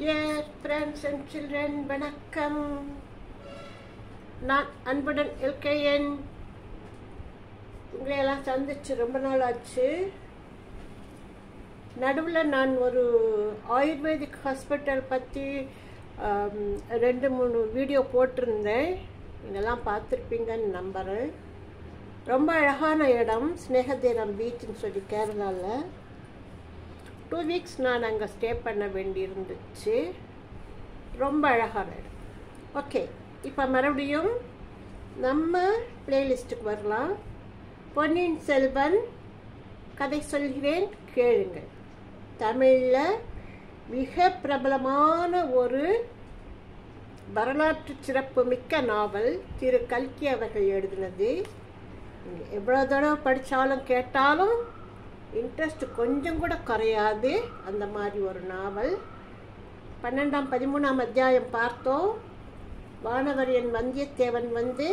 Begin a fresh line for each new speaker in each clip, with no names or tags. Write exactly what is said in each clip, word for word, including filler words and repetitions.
Dear friends and children, வணக்கம். நான் அன்புடன் எல்கேஎன். உங்களை எல்லாம் சந்திச்சு ரொம்ப நாள் ஆச்சு. நடுவில் நான் ஒரு ஆயுர்வேதிக் ஹாஸ்பிட்டல் பற்றி ரெண்டு மூணு வீடியோ போட்டிருந்தேன். இதெல்லாம் பார்த்துருப்பீங்கன்னு நம்புகிறேன். ரொம்ப அழகான இடம் ஸ்னேகதீரம் பீச்சுன்னு சொல்லி கேரளாவில். டூ வீக்ஸ் நான் அங்கே ஸ்டே பண்ண வேண்டியிருந்துச்சு. ரொம்ப அழகான இடம். ஓகே, இப்போ மறுபடியும் நம்ம பிளேலிஸ்ட்டுக்கு வரலாம். பொன்னியின் செல்வன் கதை சொல்கிறேன் கேளுங்கள். தமிழில் மிக பிரபலமான ஒரு வரலாற்று சிறப்பு மிக்க நாவல் திரு கல்கி அவர்கள் எழுதினது. எவ்வளோ தடவை படித்தாலும் கேட்டாலும் இன்ட்ரெஸ்ட் கொஞ்சம் கூட குறையாது. அந்த மாதிரி ஒரு நாவல். பன்னெண்டாம் பதிமூணாம் அத்தியாயம் பார்த்தோம். வானவரியன் வந்தியத்தேவன் வந்து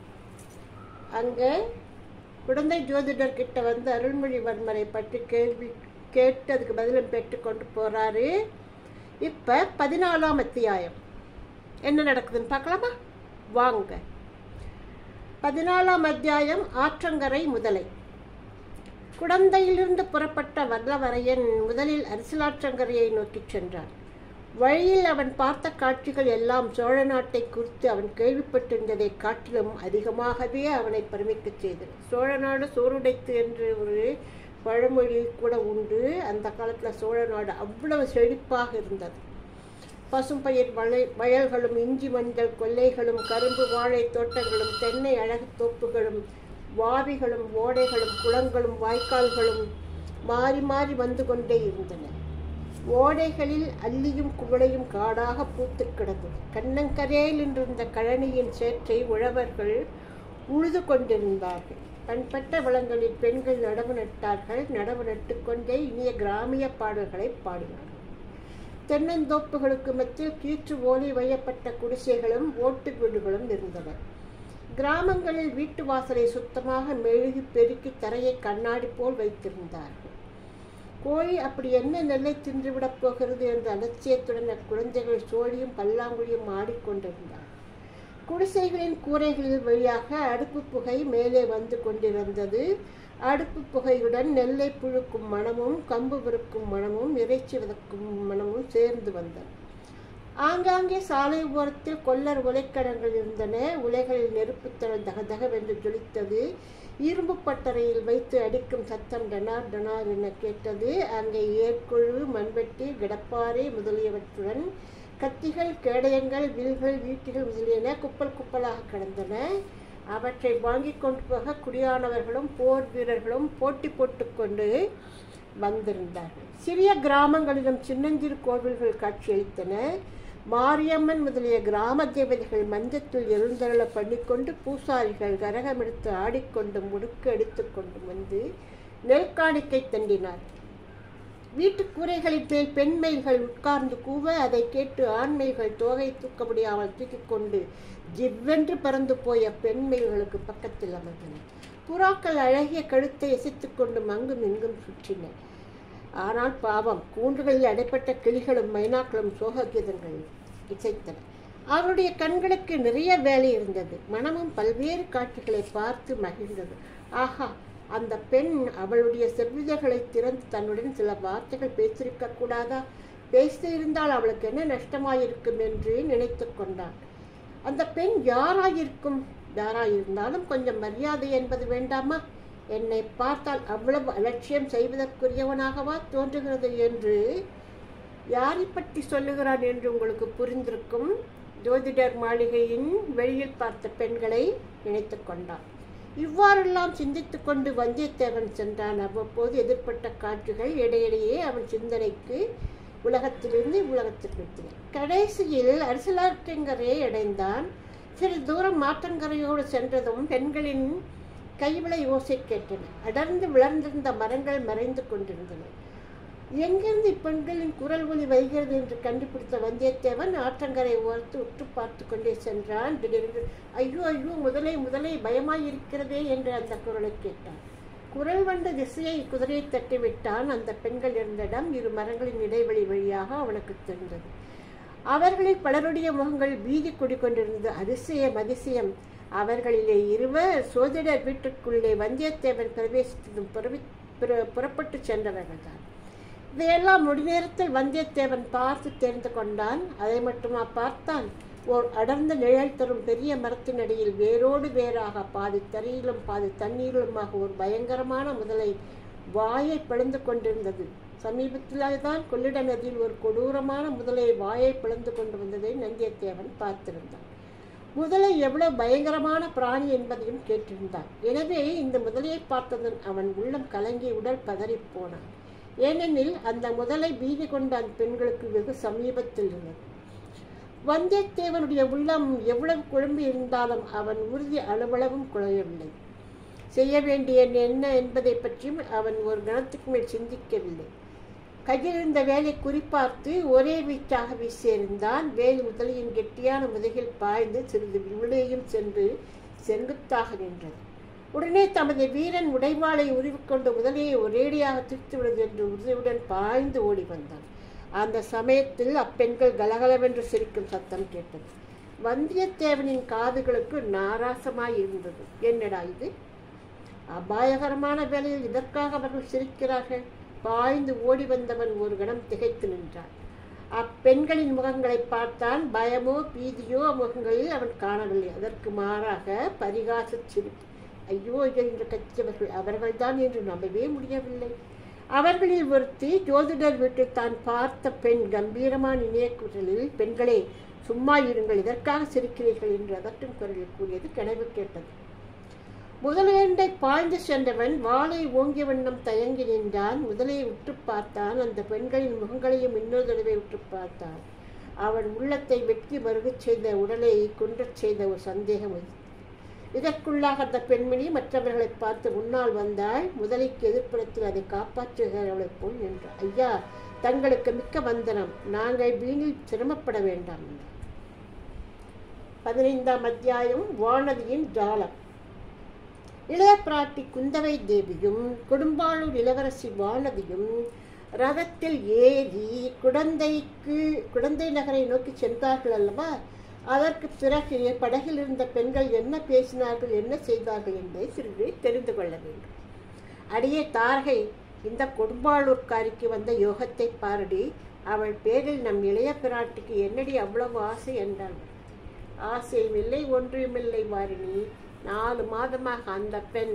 அங்கே குழந்தை ஜோதிடர்கிட்ட வந்து அருள்மொழிவர்மரை பற்றி கேள்வி கேட்டு அதுக்கு பதிலும் பெற்றுக்கொண்டு போகிறாரு. இப்போ பதினாலாம் அத்தியாயம் என்ன நடக்குதுன்னு பார்க்கலாமா? வாங்க. பதினாலாம் அத்தியாயம் ஆற்றங்கரை முதலை. குடந்தையிலிருந்து புறப்பட்ட வல்லவரையன் முதலில் அரசியலாற்றங்கரையை நோக்கி சென்றான். வழியில் அவன் பார்த்த காட்சிகள் எல்லாம் சோழ நாட்டை குறித்து அவன் கேள்விப்பட்டிருந்ததை காட்டிலும் அதிகமாகவே அவனை பிரமிக்கச் செய்தது. சோழ நாடு சோறுடைத்து என்று ஒரு பழமொழி கூட உண்டு. அந்த காலத்தில் சோழ நாடு அவ்வளவு செழிப்பாக இருந்தது. பசும்பயிர் வளை வயல்களும் இஞ்சி மஞ்சள் கொல்லைகளும் கரும்பு வாழை தோட்டங்களும் தென்னை அழகு தோப்புகளும் வாவிகளும் ஓடைகளும் குளங்களும் வாய்க்கால்களும் மாறி மாறி வந்து கொண்டே இருந்தன. ஓடைகளில் அல்லியும் குவளையும் காடாக பூத்து கிடந்தது. கண்ணங்கரையில் இருந்த கழனியின் சேற்றை உழவர்கள் உழுது கொண்டிருந்தார்கள். பண்பட்ட வளங்களில் பெண்கள் நடவு நட்டார்கள். நடவு நட்டுக்கொண்டே இனிய கிராமிய பாடல்களை பாடினார்கள். தென்னந்தோப்புகளுக்கு மத்தியில் கீற்று ஓலி வையப்பட்ட குடிசைகளும் ஓட்டு வீடுகளும் இருந்தன. கிராமங்களில் வீட்டு வாசலை சுத்தமாக மெழுகி பெருக்கி தரையை கண்ணாடி போல் வைத்திருந்தார்கள். கோழி அப்படி என்ன நெல்லை தின்றுவிடப் போகிறது என்ற அலட்சியத்துடன் அக்குழந்தைகள் சோழியும் பல்லாங்குழியும் ஆடிக்கொண்டிருந்தார். குடிசைகளின் கூரைகளில் வழியாக அடுப்பு புகை மேலே வந்து கொண்டிருந்தது. அடுப்பு புகையுடன் நெல்லை புழுக்கும் மணமும் கம்பு விறுக்கும் மணமும் இறைச்சி வதக்கும் மணமும் சேர்ந்து வந்தன. ஆங்காங்கே சாலை ஓரத்தில் கொல்லர் உலைக்கடங்கள் இருந்தன. உலைகளில் நெருப்புத்தழல் தகதகவென்று ஜொலித்தது. இரும்பு பட்டறையில் வைத்து அடிக்கும் சத்தம் டனார் டனார் என கேட்டது. அங்கே ஏற்குழு, மண்வெட்டி, கிடப்பாறை முதலியவற்றுடன் கத்திகள், கேடயங்கள், வில்கள், வீட்டிகள் முதலியன குப்பல் குப்பலாக கிடந்தன. அவற்றை வாங்கி கொண்டு போக குடியானவர்களும் போர் வீரர்களும் போட்டி போட்டுக்கொண்டு வந்திருந்தார்கள். சிறிய கிராமங்களிலும் சின்னஞ்சிறு கோவில்கள் காட்சியளித்தன. மாரியம்மன் முதலிய கிராம தேவதைகள் மஞ்சத்தில் எழுந்தருள பண்ணிக்கொண்டு பூசாரிகள் கரகமெடுத்து ஆடிக்கொண்டு முடுக்கு அடித்துக்கொண்டு வந்து நெல்காணிக்கை தண்டினார். வீட்டு கூரைகளின் மேல் பெண்மைகள் உட்கார்ந்து கூவ அதை கேட்டு ஆண்மைகள் தோகை தூக்க முடியாமல் தூக்கி கொண்டு ஜிவ்வென்று பறந்து போய பெண்மைகளுக்கு பக்கத்தில் அமர்ந்தன. புறாக்கள் அழகிய கழுத்தை எசித்து கொண்டு அங்கும் இங்கும் சுற்றின. ஆனால் பாவம், கூண்டுகளில் அடைப்பட்ட கிளிகளும் மைனாக்களும் சோககீதங்கள் இசைத்தன. அவருடைய கண்களுக்கு நிறைய வேலை இருந்தது. மனமும் பல்வேறு காட்சிகளை பார்த்து மகிழ்ந்தது. ஆஹா, அந்த பெண் அவளுடைய செவ்விதழ்களை திறந்து தன்னுடன் சில வார்த்தைகள் பேசியிருக்க கூடாதா? பேசியிருந்தால் அவளுக்கு என்ன நஷ்டமாயிருக்கும் என்று நினைத்து கொண்டான். அந்த பெண் யாராயிருக்கும்? யாராயிருந்தாலும் கொஞ்சம் மரியாதை என்பது வேண்டாமா? என்னை பார்த்தால் அவ்வளவு அலட்சியம் செய்வதற்குரியவனாகவா தோன்றுகிறது என்று யாரை பற்றி சொல்லுகிறான் என்று உங்களுக்கு புரிந்திருக்கும். ஜோதிடர் மாளிகையின் வெளியில் பார்த்த பெண்களை நினைத்து கொண்டான். இவ்வாறெல்லாம் சிந்தித்து கொண்டு வந்தியத்தேவன் சென்றான். அவ்வப்போது எதிர்பட்ட காட்சிகள் இடையிடையே அவன் சிந்தனைக்கு உலகத்திலிருந்து உலகத்திற்கு விட்டன. கடைசியில் அரசியலாற்றங்கரையை அடைந்தான். சிறிது தூரம் மாற்றங்கரையோடு சென்றதும் பெண்களின் கைவிளை ஓசை கேட்டன. அடர்ந்து விளர்ந்திருந்த மரங்கள் மறைந்து கொண்டிருந்தன. எங்கிருந்து இப்பெண்களின் குரல் ஒலி வருகிறது என்று கண்டுபிடித்த வந்தியத்தேவன் ஆற்றங்கரை ஓர்த்து உற்று பார்த்து கொண்டே சென்றான். திடீரென்று ஐயோ ஐயோ முதலை முதலை பயமாயிருக்கிறதே என்று அந்த குரலை கேட்டான். குரல் வந்த திசையை குதிரையை தட்டிவிட்டான். அந்த பெண்கள் இருந்த இடம் இரு மரங்களின் இடைவெளி வழியாக அவனுக்கு தெரிந்தது. அவர்களில் பலருடைய முகங்கள் பீதி குடிக்கொண்டிருந்தது. அதிசயம் அதிசயம்! அவர்களிலே இருவர் சோதிடர் வீட்டுக்குள்ளே வந்தியத்தேவன் பிரவேசித்ததும் புறப்பட்டு சென்றவர்கள் தான். இதையெல்லாம் முடி நேரத்தில் வந்தியத்தேவன் பார்த்து தெரிந்து கொண்டான். அதை மட்டுமா பார்த்தான்? ஓர் அடர்ந்த நிழல் தரும் பெரிய மரத்தின் அடியில் வேரோடு வேறாக பாதி தரையிலும் பாதி தண்ணீரிலுமாக ஒரு பயங்கரமான முதலை வாயை பிளந்து கொண்டிருந்தது. சமீபத்தில்தான் கொள்ளிட நதியில் ஒரு கொடூரமான முதலை வாயை பிளந்து கொண்டு வந்ததை வந்தியத்தேவன் பார்த்திருந்தான். முதலை எவ்வளவு பயங்கரமான பிராணி என்பதையும் கேட்டிருந்தான். எனவே இந்த முதலையை பார்த்ததும் அவன் உள்ளம் கலங்கி உடல் பதறி போனான். ஏனெனில் அந்த முதலை பீதி கொண்ட அந்த பெண்களுக்கு வெகு சமீபத்தில் இருந்தது. வந்தியத்தேவனுடைய உள்ளம் எவ்வளவு குழம்பி இருந்தாலும் அவன் உறுதி அளவளவும் குழையவில்லை. செய்ய வேண்டிய என்ன என்பதை பற்றியும் அவன் ஒரு கணத்துக்கு மேல் சிந்திக்கவில்லை. கையில் இருந்த வேலை குறிப்பார்த்து ஒரே வீச்சாக வீசியிருந்தான். வேல் முதலையின் கெட்டியான முதுகில் பாய்ந்து சிறிது உள்ளேயும் சென்று செங்குத்தாக நின்றது. உடனே தமது வீரன் உடைவாளை உருவிக்கொண்டு முதலையை ஒரேடியாக திருத்துவிடுவது என்று உறுதியுடன் பாய்ந்து ஓடி வந்தான். அந்த சமயத்தில் அப்பெண்கள் கலகலவென்று சிரிக்கும் சத்தம் கேட்டது. வந்தியத்தேவனின் காதுகளுக்கு நாராசமாய் இருந்தது. என்னடா இது? அபாயகரமான வேலையில் இதற்காக அவர்கள் சிரிக்கிறார்கள்? பாய்ந்து ஓடி வந்தவன் ஒரு கணம் திகைத்து நின்றான். அப்பெண்களின் முகங்களை பார்த்தான். பயமோ பீதியோ முகங்களில் அவன் காணவில்லை. அதற்கு மாறாக பரிகாச சிரிப்பு. ஐயோ என்று கற்றவர்கள் அவர்கள்தான் என்று நம்பவே முடியவில்லை. அவர்களில் ஒருத்தி ஜோதிடர் வீட்டில் தான் பார்த்த பெண் கம்பீரமான இணைய குரலில், பெண்களே சும்மா இருங்கள், இதற்காக சிரிக்கிறீர்கள் என்று அதட்டும் குரலில் கூறியது கனவு கேட்டது. முதலையண்டை பாய்ந்து சென்றவன் வாளை ஓங்கிய வண்ணம் தயங்கி நின்றான். முதலையை உற்று பார்த்தான். அந்த பெண்களின் முகங்களையும் இன்னொரு தடவை உற்று பார்த்தான். அவன் உள்ளத்தை வெட்கி மருகச் செய்த, உடலை குன்றச் செய்த ஒரு சந்தேகம் இது. இதற்குள்ளாக அந்த பெண்மணி மற்றவர்களை பார்த்து முன்னால் வந்தாள். முதலைக்கு எதிர்ப்புறத்தில் அதை காப்பாற்றுகிறவளைப் போல் நின்றார். ஐயா, தங்களுக்கு மிக்க வந்தனம், நாங்கள் வீணில் சிரமப்பட வேண்டாம். பதினைந்தாம் அத்தியாயம். வானதியின் ஜாலம். இளைய பிராட்டி குந்தவை தேவியும் கொடும்பாளூர் இளவரசி வானதியும் ரதத்தில் ஏறி குடந்தைக்கு குடந்தை நகரை நோக்கி சென்றார்கள் அல்லவா? அதற்கு பிறகு படகில் இருந்த பெண்கள் என்ன பேசினார்கள், என்ன செய்தார்கள் என்பதை சிறிது தெரிந்து கொள்ள வேண்டும். அடியே தாரகை, இந்த கொடும்பாளூர்காரிக்கு வந்த யோகத்தை பாரடி. அவள் பேரில் நம் இளைய பிராட்டிக்கு என்னடி அவ்வளவு ஆசை என்றாள். ஆசையுமில்லை ஒன்றுமில்லை வாரிணி. நாலு மாதமாக அந்த பெண்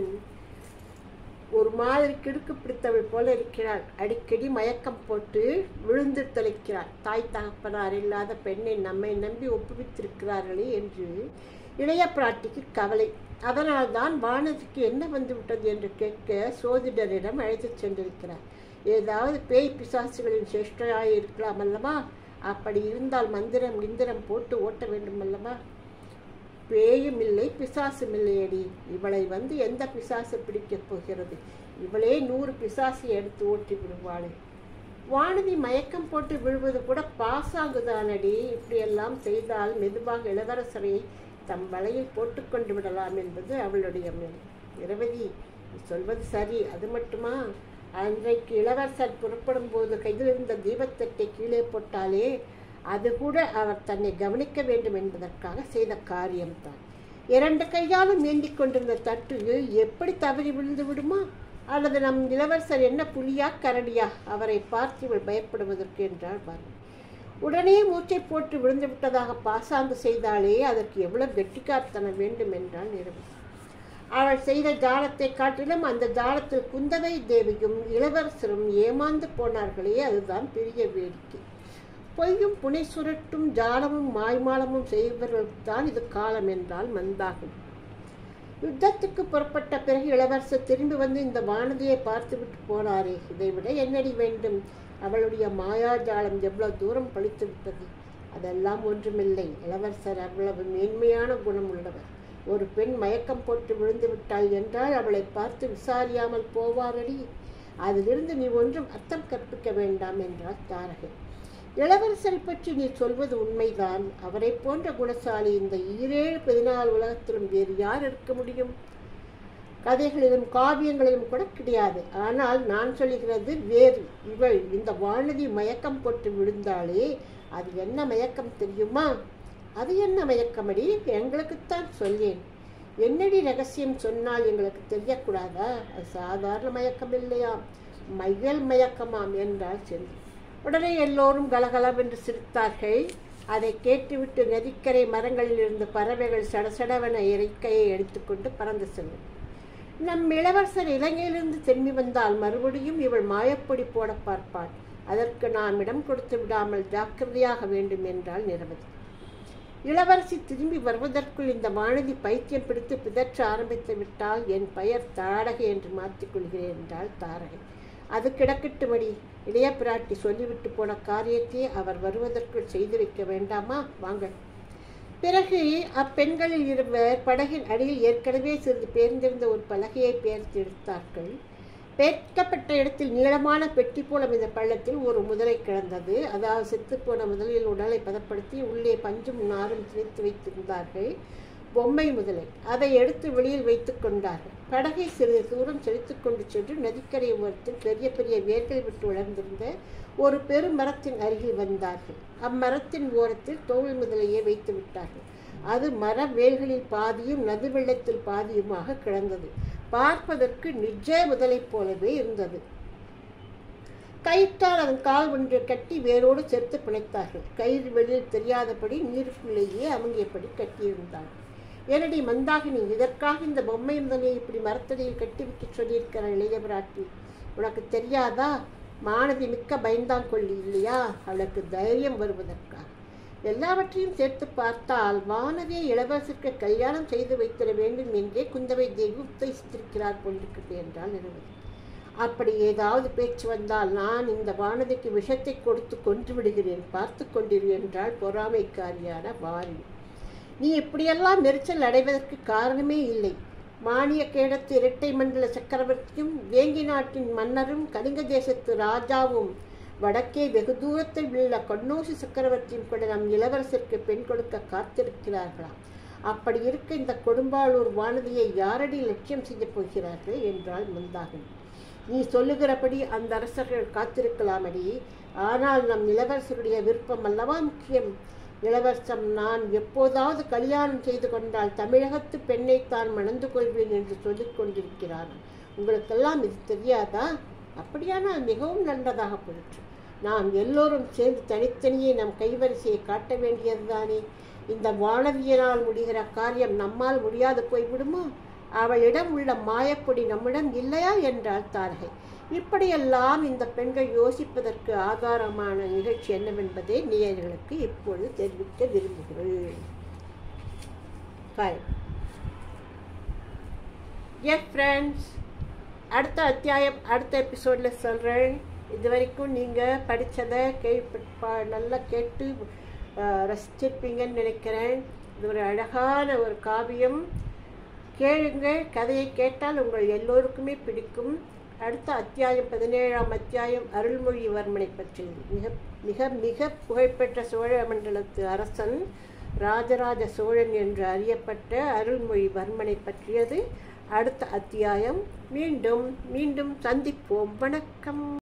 ஒரு மாதிரி கிடுக்கு பிடித்தவள் போல இருக்கிறாள். அடிக்கடி மயக்கம் போட்டு விழுந்து தொலைக்கிறாள். தாய் தகப்பனார் இல்லாத பெண்ணை நம்மை நம்பி ஒப்புவித்திருக்கிறார்களே என்று இளைய பிராட்டிக்கு கவலை. அதனால்தான் வானதிக்கு என்ன வந்துவிட்டது என்று கேட்க சோதிடரிடம் அழைத்து சென்றிருக்கிறார். ஏதாவது பேய் பிசாசுகளின் சேஷ்டையாய் இருக்கலாம் அல்லவா? அப்படி இருந்தால் மந்திரம் கிந்திரம் போட்டு ஓட்ட வேண்டும் அல்லவா? பேயும் இல்லை பிசாசும் இல்லையடி. இவளை வந்து எந்த பிசாசு பிடிக்கப் போகிறது? இவளே நூறு பிசாசை எடுத்து ஓட்டி விடுவாளே. வானதி மயக்கம் போட்டு விழுவது கூட பாசாங்குதானடி. இப்படியெல்லாம் செய்தால் மெதுவாக இளவரசரை தம் வலையில் போட்டுக்கொண்டு விடலாம் என்பது அவளுடைய மேல். இரவதி, சொல்வது சரி. அது மட்டுமா? அன்றைக்கு இளவரசர் புறப்படும் போது கையில் இருந்த தீபத்தட்டை கீழே போட்டாலே அது கூட அவர் தன்னை கவனிக்க வேண்டும் என்பதற்காக செய்த காரியம்தான். இரண்டு கையாலும் ஏந்திக் கொண்டிருந்த தட்டு எப்படி தவறி விழுந்து விடுமா? அல்லது நம் இளவரசர் என்ன புலியா கரடியா அவரை பார்த்து இவள் பயப்படுவதற்கு என்றாள் பாரு. உடனே மூச்சை போட்டு விழுந்து விட்டதாக பாசாங்கு செய்தாலே அதற்கு எவ்வளவு கெட்டிக்காரத்தனம் வேண்டும் என்றாள் நிரவி. அவள் செய்த ஜாலத்தை காட்டிலும் அந்த ஜாலத்தில் குந்தவை தேவியும் இளவரசரும் ஏமாந்து போனார்களே, அதுதான் பெரிய வேடிக்கை. பொய்யும் புனை சுரட்டும் ஜாலமும் மாய்மாலமும் செய்பவர்களுக்குத்தான் இது காலம் என்றால் மந்தாகும். யுத்தத்துக்கு புறப்பட்ட பிறகு இளவரசர் திரும்பி வந்து இந்த வானதியை பார்த்துவிட்டு போனாரே, இதைவிட என்னடி வேண்டும்? அவளுடைய மாயாஜாலம் எவ்வளவு தூரம் பழித்து விட்டது. அதெல்லாம் ஒன்றுமில்லை. இளவரசர் அவ்வளவு மேன்மையான குணம் உள்ளவர். ஒரு பெண் மயக்கம் போட்டு விழுந்து விட்டாள் என்றால் அவளை பார்த்து விசாரியாமல் போவாரடி. அதிலிருந்து நீ ஒன்றும் அர்த்தம் கற்பிக்க வேண்டாம் என்றார் தாரகை. இளவரசரை பற்றி நீ சொல்வது உண்மைதான். அவரை போன்ற குணசாலி இந்த ஈரேழு பதினாலு உலகத்திலும் வேறு யார் இருக்க முடியும்? கதைகளிலும் காவியங்களிலும் கூட கிடையாது. ஆனால் நான் சொல்லுகிறது வேறு. இவள் இந்த வானதி மயக்கம் போட்டு விழுந்தாலே அது என்ன மயக்கம் தெரியுமா? அது என்ன மயக்கமடி? எங்களுக்குத்தான் சொல்லேன். என்னடி ரகசியம் சொன்னால் எங்களுக்கு தெரியக்கூடாதா? அது சாதாரண மயக்கம் இல்லையாம், மையல் மயக்கமாம் என்றாள் செல்வி. உடனே எல்லோரும் கலகலவென்று சிரித்தார்கள். அதை கேட்டுவிட்டு நதிக்கரை மரங்களில் இருந்து பறவைகள் சடசடவென இறக்கையை எடுத்துக்கொண்டு பறந்து செல்லும். நம் இளவரசர் இலங்கையிலிருந்து திரும்பி வந்தால் மறுபடியும் இவள் மாயப்பொடி போட பார்ப்பாள். அதற்கு நாம் இடம் கொடுத்து விடாமல் ஜாக்கிரதையாக வேண்டும் என்றாள் நிரவதி. இளவரசி திரும்பி வருவதற்குள் இந்த வானதி பைத்தியம் பிடித்து பிதற்ற ஆரம்பித்து விட்டால் என் பெயர் தாடகை என்று மாற்றிக்கொள்கிறேன் என்றாள் தாரகை. அது கிடக்கட்டுமடி. இளைய பிராட்டி சொல்லிவிட்டு போன காரியத்தை அவர் வருவதற்குள் செய்து வைக்க வேண்டாமா? வாங்க. பிறகு அப்பெண்களில் இருவர் படகின் அடியில் ஏற்கனவே சிறிது பேர்ந்திருந்த ஒரு பலகையை பெயர்த்து எடுத்தார்கள். பெயர்க்கப்பட்ட இடத்தில் நீளமான பெட்டி போல இந்த பள்ளத்தில் ஒரு முதலை கிடந்தது. அதாவது செத்துப்போன முதலில் உடலை பதப்படுத்தி உள்ளே பஞ்சும் நாரும் திணித்து வைத்திருந்தார்கள். பொம்மை முதலை. அதை எடுத்து வெளியில் வைத்து கொண்டார்கள். படகை சிறிது தூரம் செலுத்து கொண்டு சென்று நதிக்கரை ஓரத்தில் பெரிய பெரிய வேர்கள் விட்டு வளர்ந்திருந்த ஒரு பெரும் மரத்தின் அருகில் வந்தார்கள். அம்மரத்தின் ஓரத்தில் தோல் முதலையை வைத்து விட்டார்கள். அது மர வேல்களில் பாதியும் நதி வெள்ளத்தில் பாதியுமாக கிடந்தது. பார்ப்பதற்கு நிஜ முதலை போலவே இருந்தது. கயிற்றால் அதன் கால் ஒன்று கட்டி வேரோடு சேர்த்து பிணைத்தார்கள். கயிறு வெளியில் தெரியாதபடி நீருக்குள்ளேயே அமுங்கியபடி கட்டியிருந்தார்கள். என்னடி மந்தாகினி, இதற்காக இந்த பொம்மை முதலையை இப்படி மரத்தடியில் கட்டி வைக்க சொல்லியிருக்கிற இளைய பிராட்டி உனக்கு தெரியாதா? மானதி மிக்க பயந்தாங்கொள்ளி இல்லையா? அவளுக்கு தைரியம் வருவதற்காக. எல்லாவற்றையும் சேர்த்து பார்த்தால் வானதியை இளவரசருக்கு கல்யாணம் செய்து வைத்திட வேண்டும் என்றே குந்தவை தேவி உத்தேசித்திருக்கிறார் கொண்டிருக்கிறது என்றால் நிறுவனம். அப்படி ஏதாவது பேச்சு வந்தால் நான் இந்த வானதிக்கு விஷத்தை கொடுத்து கொன்று விடுகிறேன், பார்த்து கொண்டிரு என்றால் பொறாமைக்காரியான வாரி. நீ இப்படியெல்லாம் நெரிச்சல் அடைவதற்கு காரணமே இல்லை. மானிய கேடத்து இரட்டை மண்டல சக்கரவர்த்தியும் வேங்கி நாட்டின் மன்னரும் கலிங்க தேசத்து ராஜாவும் வடக்கே வெகு தூரத்தில் உள்ள கண்ணோசி சக்கரவர்த்தியும் கூட நம் இளவரசருக்கு பெண் கொடுக்க காத்திருக்கிறார்களாம். அப்படி இருக்க இந்த கொடும்பாளூர் வானதியை யாரடி லட்சியம் செய்ய போகிறார்கள் என்றாள் மந்தாகினி. நீ சொல்லுகிறபடி அந்த அரசர்கள் காத்திருக்கலாமடி. ஆனால் நம் இளவரசருடைய விருப்பம் அல்லவா முக்கியம். இளவரசம் நான் எப்போதாவது கல்யாணம் செய்து கொண்டால் தமிழகத்து பெண்ணை தான் மணந்து கொள்வேன் என்று சொல்லிக் கொண்டிருக்கிறார். உங்களுக்கெல்லாம் இது தெரியாதா? அப்படியானால் மிகவும் நல்லதாக போயிற்று. நாம் எல்லோரும் சேர்ந்து தனித்தனியே நம் கைவரிசையை காட்ட வேண்டியதுதானே. இந்த வானதியினால் முடிகிற காரியம் நம்மால் முடியாது போய்விடுமோ? அவளிடம் உள்ள மாயப்பொடி நம்மிடம் இல்லையா என்றாள் தாரகை. இப்படியெல்லாம் இந்த பெண்கள் யோசிப்பதற்கு ஆதாரமான நிகழ்ச்சி என்னவென்பதை நேயர்களுக்கு இப்பொழுது தெரிவிக்க விரும்புகிறேன். எஸ் ஃப்ரெண்ட்ஸ், அடுத்த அத்தியாயம் அடுத்த எபிசோடில் சொல்கிறேன். இது வரைக்கும் நீங்கள் படித்ததை கேள்விப்பா நல்லா கேட்டு ரசிச்சிருப்பீங்கன்னு நினைக்கிறேன். இது ஒரு அழகான ஒரு காவியம். கேளுங்க. கதையை கேட்டால் உங்கள் எல்லோருக்குமே பிடிக்கும். அடுத்த அத்தியாயம் பதினேழாம் அத்தியாயம் அருள்மொழிவர்மனை பற்றியது. மிக மிக மிக புகழ்பெற்ற சோழ மண்டலத்து அரசன் ராஜராஜ சோழன் என்று அறியப்பட்ட அருள்மொழிவர்மனை பற்றியது அடுத்த அத்தியாயம். மீண்டும் மீண்டும் சந்திப்போம். வணக்கம்.